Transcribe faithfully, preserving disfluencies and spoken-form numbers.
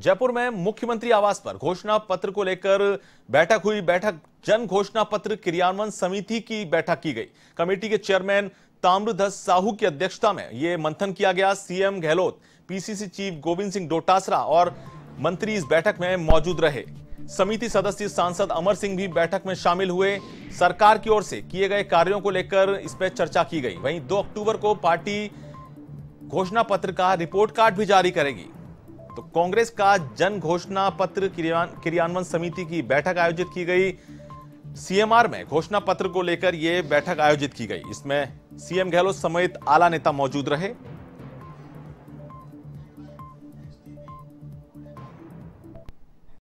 जयपुर में मुख्यमंत्री आवास पर घोषणा पत्र को लेकर बैठक हुई। बैठक जन घोषणा पत्र क्रियान्वयन समिति की बैठक की गई। कमेटी के चेयरमैन ताम्रध्वज साहू की अध्यक्षता में यह मंथन किया गया। CM Gehlot, PCC chief Govind Singh Dotasara और मंत्री इस बैठक में मौजूद रहे। समिति सदस्य सांसद अमर सिंह भी बैठक में शामिल हुए। सरकार की ओर से किए गए कार्यों को लेकर इस पर चर्चा की गई। वहीं दो अक्टूबर को पार्टी घोषणा पत्र का रिपोर्ट कार्ड भी जारी करेगी। तो कांग्रेस का जन घोषणा पत्र क्रियान्वयन समिति की बैठक आयोजित की गई। सीएमआर में घोषणा पत्र को लेकर यह बैठक आयोजित की गई। इसमें सीएम गहलोत समेत आला नेता मौजूद रहे।